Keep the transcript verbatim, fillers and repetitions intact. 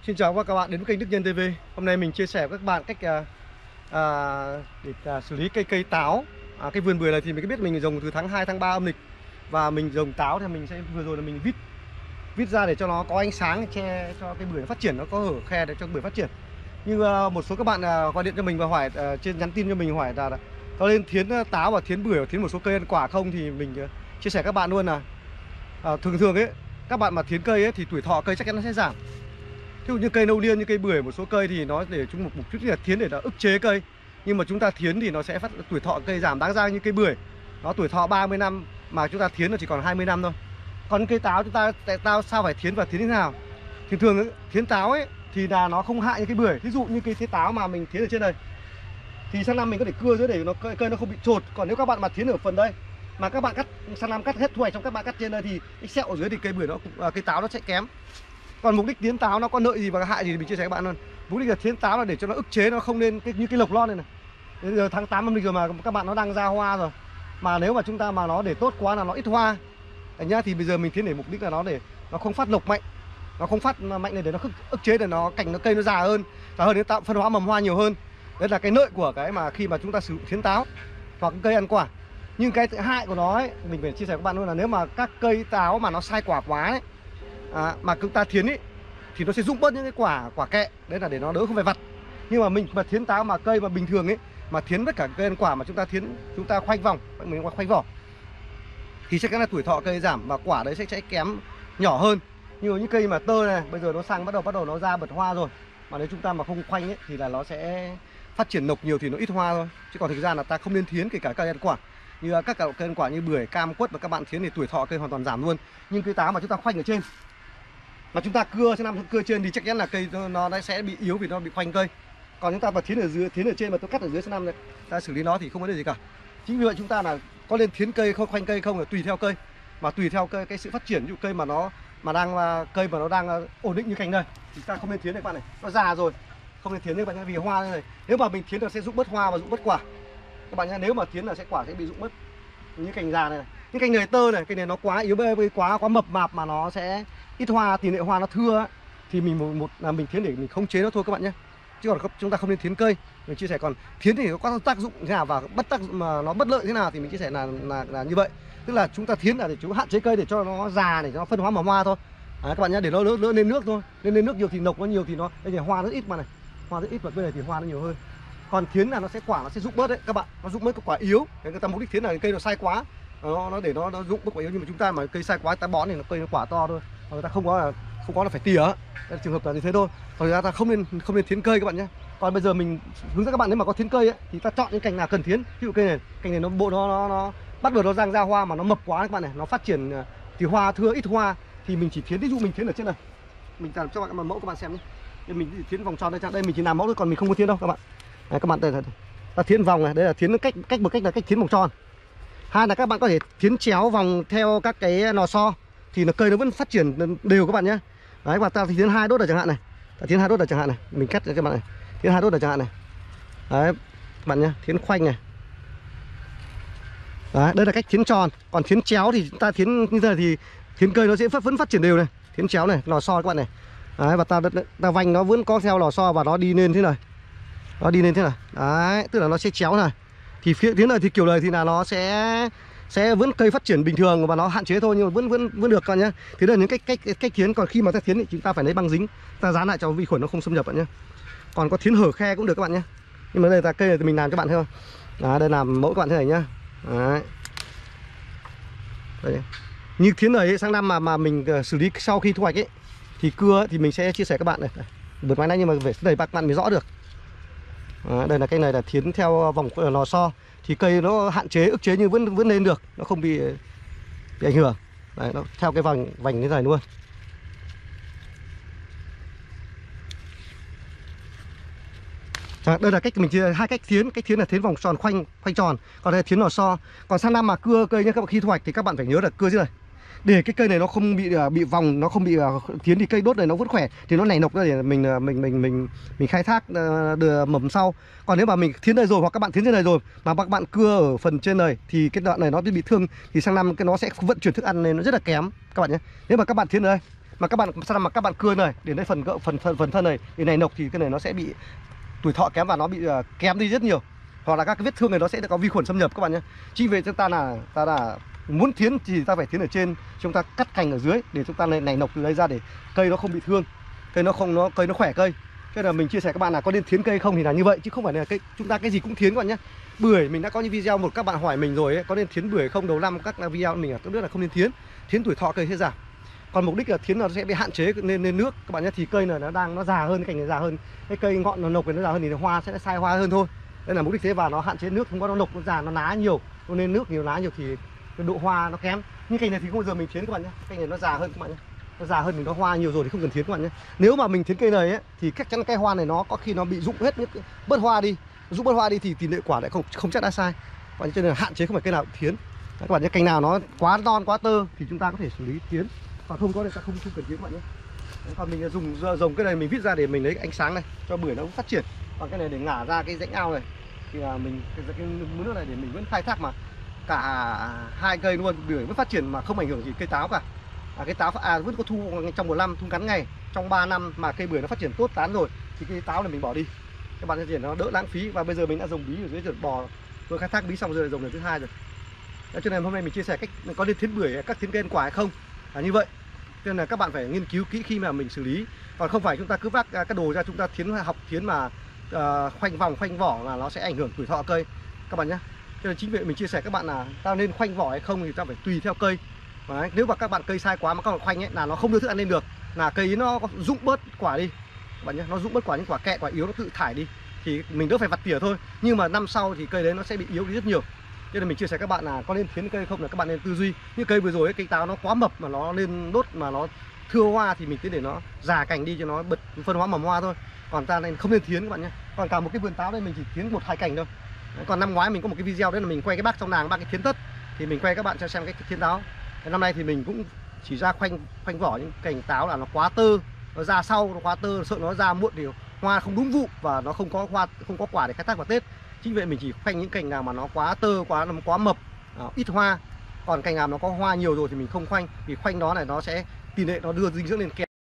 Xin chào các bạn đến với kênh Đức Nhân ti vi. Hôm nay mình chia sẻ với các bạn cách à, à, để à, xử lý cây cây táo. À, cái vườn bưởi này thì mình biết mình trồng từ tháng hai tháng ba âm lịch, và mình trồng táo thì mình sẽ vừa rồi là mình vít vít ra để cho nó có ánh sáng che cho cái bưởi nó phát triển, nó có hở khe để cho bưởi phát triển. Như à, một số các bạn à, gọi điện cho mình và hỏi à, trên nhắn tin cho mình hỏi là có nên thiến táo và thiến bưởi và thiến một số cây ăn quả không, thì mình à, chia sẻ các bạn luôn là à, thường thường ấy các bạn mà thiến cây ấy thì tuổi thọ cây chắc chắn nó sẽ giảm. Ví dụ như cây nâu niên như cây bưởi, một số cây thì nó để chúng một mục đích là thiến để nó ức chế cây, nhưng mà chúng ta thiến thì nó sẽ phát tuổi thọ cây giảm. Đáng ra như cây bưởi nó tuổi thọ ba mươi năm mà chúng ta thiến nó chỉ còn hai mươi năm thôi. Còn cây táo chúng ta tại tao sao phải thiến và thiến thế nào? Thì thường ấy, thiến táo ấy thì là nó không hại như cây bưởi. Ví dụ như cây thế táo mà mình thiến ở trên đây thì sang năm mình có thể cưa dưới để nó cây, cây nó không bị trột. Còn nếu các bạn mà thiến ở phần đây mà các bạn cắt sang năm cắt hết thu hoạch xong các bạn cắt trên đây thì cái sẹo ở dưới thì cây bưởi nó à, cây táo nó sẽ kém. Còn mục đích thiến táo nó có lợi gì và hại gì thì mình chia sẻ với các bạn luôn. Mục đích là thiến táo là để cho nó ức chế, nó không nên cái, như cái lộc lon này này. Bây giờ tháng tám âm lịch rồi mà các bạn nó đang ra hoa rồi. Mà nếu mà chúng ta mà nó để tốt quá là nó ít hoa. Đấy nhá, thì bây giờ mình thiến để mục đích là nó để nó không phát lộc mạnh. Nó không phát mạnh này để nó ức chế để nó cành nó cây nó già hơn, già hơn để tạo phân hóa mầm hoa nhiều hơn. Đấy là cái lợi của cái mà khi mà chúng ta sử dụng thiến táo hoặc cây ăn quả. Nhưng cái hại của nó ấy, mình phải chia sẻ với các bạn luôn là nếu mà các cây táo mà nó sai quả quá ấy, à, mà chúng ta thiến ấy thì nó sẽ rụng bớt những cái quả quả kẹ, đấy là để nó đỡ không phải vặt. Nhưng mà mình mà thiến táo mà cây mà bình thường ấy mà thiến tất cả cây ăn quả mà chúng ta thiến chúng ta khoanh vòng, mình khoanh vỏ thì chắc chắn là tuổi thọ cây giảm và quả đấy sẽ sẽ kém nhỏ hơn. Như những cây mà tơ này bây giờ nó sang bắt đầu bắt đầu nó ra bật hoa rồi, mà nếu chúng ta mà không khoanh ấy thì là nó sẽ phát triển nộc nhiều thì nó ít hoa thôi. Chứ còn thực ra là ta không nên thiến kể cả cây ăn quả. Như các cây ăn quả như bưởi, cam, quất và các bạn thiến thì tuổi thọ cây hoàn toàn giảm luôn. Nhưng cây táo mà chúng ta khoanh ở trên mà chúng ta cưa sang năm cưa trên thì chắc chắn là cây nó, nó sẽ bị yếu vì nó bị khoanh cây. Còn chúng ta mà thiến ở dưới, thiến ở trên mà tôi cắt ở dưới sang năm này, ta xử lý nó thì không có vấn đề gì cả. Chính vì vậy chúng ta là có nên thiến cây không, khoanh cây không là tùy theo cây, mà tùy theo cây cái sự phát triển. Ví dụ cây mà nó mà đang cây mà nó đang ổn định như cành đây thì ta không nên thiến này các bạn này, nó già rồi không nên thiến các bạn nhé, vì hoa này nếu mà mình thiến nó sẽ rụng bớt hoa và rụng bớt quả các bạn nhé. Nếu mà thiến là sẽ quả sẽ bị rụng mất như cành già này, này. Những cành này tơ này, cành này nó quá yếu bê quá quá mập mạp mà nó sẽ ít hoa, tỷ lệ hoa nó thưa ấy, thì mình một, một là mình thiến để mình khống chế nó thôi các bạn nhé. Chứ còn chúng ta không nên thiến cây. Mình chia sẻ còn thiến thì có tác dụng thế nào và bất tác mà nó bất lợi thế nào thì mình chia sẻ là là, là như vậy. Tức là chúng ta thiến là để chúng hạn chế cây để cho nó già, để cho nó phân hóa mầm hoa thôi. Đấy, các bạn nhé, để nó đỡ lên nước thôi. Lên lên nước nhiều thì nộc nó nhiều thì nó đây là hoa rất ít mà này. Hoa rất ít và bên này thì hoa nó nhiều hơn. Còn thiến là nó sẽ quả nó sẽ rụng bớt đấy các bạn, nó rụng bớt cái quả yếu. Cái người ta mục đích thiến là cây nó sai quá, nó nó để nó nó rụng bớt quả yếu, nhưng mà chúng ta mà cây sai quá ta bón thì nó cây nó quả to thôi. Còn người ta không có là không có là phải tỉa. Đây, trường hợp là như thế thôi. Còn ra ta không nên không nên thiến cây các bạn nhé. Còn bây giờ mình hướng dẫn các bạn nếu mà có thiến cây ấy, thì ta chọn những cành nào cần thiến. Ví dụ cây này, cành này nó bộ nó nó, nó bắt đầu nó răng ra hoa mà nó mập quá các bạn này, nó phát triển thì hoa thưa ít hoa thì mình chỉ thiến. Ví dụ mình thiến ở trên này, mình làm cho các bạn mẫu các bạn xem nhé. Đây mình chỉ thiến vòng tròn đây, đây mình chỉ làm mẫu thôi, còn mình không có thiến đâu các bạn. Đấy, các bạn đây, đây, ta thiến vòng này, đây là thiến cách cách một cách là cách thiến vòng tròn. Hai là các bạn có thể thiến chéo vòng theo các cái lò xo thì nó cây nó vẫn phát triển đều các bạn nhé. Đấy, và ta thì thiến hai đốt ở chẳng hạn này, ta thiến hai đốt ở chẳng hạn này, mình cắt cho các bạn này, thiến hai đốt ở chẳng hạn này. Đấy, các bạn nhé, thiến khoanh này. Đấy, đây là cách thiến tròn. Còn thiến chéo thì ta thiến như thế này thì thiến cây nó sẽ vẫn phát triển đều này. Thiến chéo này, lò xo các bạn này. Đấy, và ta ta vành nó vẫn có theo lò xo và nó đi lên thế này. Nó đi lên thế này. Đấy, tức là nó sẽ chéo này. Thì phía thiến này thì kiểu này thì là nó sẽ sẽ vẫn cây phát triển bình thường và nó hạn chế thôi, nhưng mà vẫn vẫn vẫn được con nhé. Thế là những cách cách cách thiến. Còn khi mà ta thiến thì chúng ta phải lấy băng dính, ta dán lại cho vi khuẩn nó không xâm nhập bạn nhé. Còn có thiến hở khe cũng được các bạn nhé. Nhưng mà đây là cây này thì mình làm cho bạn thấy không? Đấy, đây làm mẫu các bạn thế này nhá. Đấy. Đây. Như thiến này sang năm mà mà mình uh, xử lý sau khi thu hoạch ấy thì cưa ấy, thì mình sẽ chia sẻ các bạn này. Bật máy này nhưng mà phải đẩy các bạn mới rõ được. Đấy, đây là cái này là thiến theo vòng lò xo thì cây nó hạn chế ức chế nhưng vẫn vẫn lên được, nó không bị bị ảnh hưởng. Đấy, nó theo cái vành vành như thế này luôn. À, đây là cách mình chia hai cách thiến. Cách thiến là thiến vòng tròn khoanh khoanh tròn, còn đây là thiến lò xo. Còn sang năm mà cưa cây nhé các bạn, khi thu hoạch thì các bạn phải nhớ là cưa dưới này để cái cây này nó không bị bị vòng, nó không bị thiến thì cây đốt này nó vẫn khỏe, thì nó nảy nọc ra để mình mình mình mình mình khai thác đưa mầm sau. Còn nếu mà mình thiến đây rồi hoặc các bạn thiến trên này rồi mà các bạn cưa ở phần trên này thì cái đoạn này nó bị thương thì sang năm cái nó sẽ vận chuyển thức ăn này nó rất là kém các bạn nhé. Nếu mà các bạn thiến ở đây mà các bạn sao mà các bạn cưa này đến đây phần gợ phần phần phần thân này đến này nọc thì cái này nó sẽ bị tuổi thọ kém và nó bị uh, kém đi rất nhiều, hoặc là các cái vết thương này nó sẽ có vi khuẩn xâm nhập các bạn nhé. Chính vì chúng ta là ta là muốn thiến thì ta phải thiến ở trên, chúng ta cắt cành ở dưới để chúng ta này, này nọc từ đây ra để cây nó không bị thương, cây nó không nó cây nó khỏe cây. Thế là mình chia sẻ các bạn là có nên thiến cây không thì là như vậy, chứ không phải là cây chúng ta cái gì cũng thiến các bạn nhé. Bưởi mình đã có những video một các bạn hỏi mình rồi ấy, có nên thiến bưởi không, đầu năm các video mình tốt nhất là không nên thiến, thiến tuổi thọ cây sẽ giảm. Còn mục đích là thiến nó sẽ bị hạn chế nên nên nước các bạn nhé, thì cây này nó đang nó già hơn, cái cành này già hơn, cái cây ngọn nó nộc này nó già hơn thì nó hoa sẽ sai hoa hơn thôi. Đây là mục đích thế, và nó hạn chế nước, không có nó nộc nó già nó lá nhiều, cho nên nước nhiều lá nhiều thì cái độ hoa nó kém. Nhưng cành này thì không bao giờ mình thiến các bạn nhé, cành này nó già hơn các bạn nhé, nó già hơn thì nó hoa nhiều rồi thì không cần thiến các bạn nhé. Nếu mà mình thiến cây này ấy, thì chắc chắn cây hoa này nó có khi nó bị rụng hết những bớt hoa đi, rụng bớt hoa đi thì tỷ lệ quả lại không không chắc đã sai. Và cho nên là hạn chế không phải cây nào thiến. Các bạn nhé, cành nào nó quá non quá tơ thì chúng ta có thể xử lý thiến, còn không có thì ta không không cần thiến các bạn nhé. Còn mình dùng dùng cái này mình vít ra để mình lấy ánh sáng này cho bưởi nó phát triển, còn cái này để ngả ra cái rãnh ao này thì là mình cái, cái mướn nước này để mình vẫn khai thác mà cả hai cây luôn, bưởi vẫn phát triển mà không ảnh hưởng gì cây táo cả. À, cái táo à, vẫn có thu trong một năm, thu ngắn ngày trong ba năm mà cây bưởi nó phát triển tốt tán rồi thì cái táo này mình bỏ đi, các bạn thấy nó đỡ lãng phí. Và bây giờ mình đã dùng bí ở dưới ruột bò, tôi khai thác bí xong rồi dùng lần thứ hai rồi. Đó, cho nên hôm nay mình chia sẻ cách có nên thiến bưởi các thiến cây ăn quả hay không là như vậy. Cho nên là các bạn phải nghiên cứu kỹ khi mà mình xử lý, còn không phải chúng ta cứ vác cái đồ ra chúng ta thiến học thiến mà uh, khoanh vòng khoanh vỏ là nó sẽ ảnh hưởng tuổi thọ cây các bạn nhé. Cho nên chính vì mình chia sẻ các bạn là ta nên khoanh vỏ hay không thì ta phải tùy theo cây. Đấy, nếu mà các bạn cây sai quá mà các bạn khoanh ấy là nó không đưa thức ăn lên được, là cây nó rụng bớt quả đi các bạn nhé, nó rụng bớt quả, những quả kẹ quả yếu nó tự thải đi thì mình đỡ phải vặt tỉa thôi, nhưng mà năm sau thì cây đấy nó sẽ bị yếu đi rất nhiều. Cho nên mình chia sẻ các bạn là có nên thiến cây không là các bạn nên tư duy. Như cây vừa rồi ấy, cây táo nó quá mập mà nó lên đốt mà nó thưa hoa thì mình cứ để nó già cành đi cho nó bật phân hóa mầm hoa thôi, còn ta nên không nên thiến các bạn nhé. Còn cả một cái vườn táo đây mình chỉ thiến một hai cành thôi. Còn năm ngoái mình có một cái video đấy là mình quay cái bác trong làng bác cái thiến tất thì mình quay các bạn cho xem cái thiến táo. Năm nay thì mình cũng chỉ ra khoanh khoanh vỏ những cành táo là nó quá tơ, nó ra sau nó quá tơ, sợ nó ra muộn thì hoa không đúng vụ và nó không có hoa không có quả để khai thác vào Tết. Chính vậy mình chỉ khoanh những cành nào mà nó quá tơ, quá nó quá mập, à, ít hoa. Còn cành nào nó có hoa nhiều rồi thì mình không khoanh, vì khoanh đó này nó sẽ tỷ lệ nó đưa dinh dưỡng lên kém.